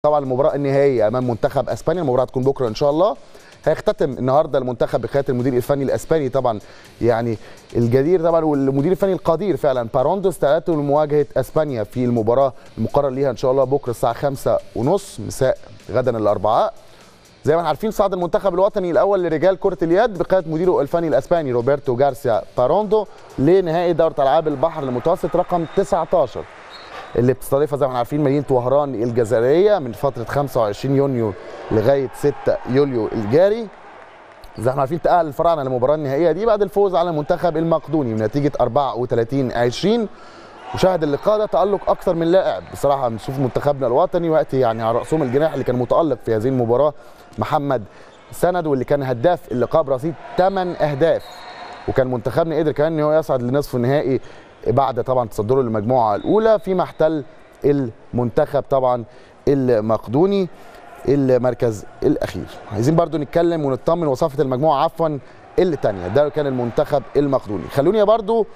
طبعا المباراه النهائيه امام منتخب اسبانيا، المباراه هتكون بكره ان شاء الله. هيختتم النهارده المنتخب بقياده المدير الفني الاسباني طبعا، يعني الجدير طبعا والمدير الفني القدير فعلا باروندو، استعداده لمواجهه اسبانيا في المباراه المقرر ليها ان شاء الله بكره الساعه 5:30 مساء غدا الاربعاء. زي ما احنا عارفين صعد المنتخب الوطني الاول لرجال كره اليد بقياده مديره الفني الاسباني روبرتو جارسيا باروندو لنهائي دوره العاب البحر المتوسط رقم 19 اللي بتستضيفها زي ما احنا عارفين مدينه وهران الجزائريه من فتره 25 يونيو لغايه 6 يوليو الجاري. زي ما احنا عارفين تأهل الفراعنه للمباراه النهائيه دي بعد الفوز على المنتخب المقدوني بنتيجه 34-20. وشاهد اللقاء ده تألق اكثر من لاعب بصراحه. بنشوف منتخبنا الوطني وقت يعني على راسهم الجناح اللي كان متألق في هذه المباراه محمد سند، واللي كان هداف اللقاء برصيد 8 اهداف. وكان منتخبنا قدر كمان ان هو يصعد لنصف النهائي بعد طبعا تصدره للمجموعه الاولى، فيما احتل المنتخب طبعا المقدوني المركز الاخير. عايزين برضو نتكلم ونطمن وصفه المجموعه الثانيه ده كان المنتخب المقدوني. خلوني برضو